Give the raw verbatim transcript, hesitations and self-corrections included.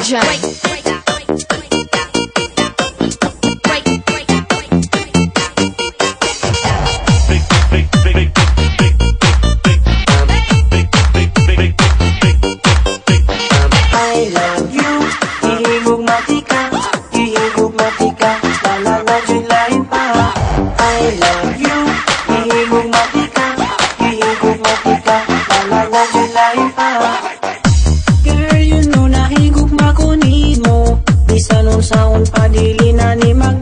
Dyan. I love you, ihigog matika, ihigog matika, lalala July pa. I love you, ihigog matika, ihigog matika, lalala July pa. Girl, you know na higugma ko ni mo, bisan unsaon pa dili na ni mag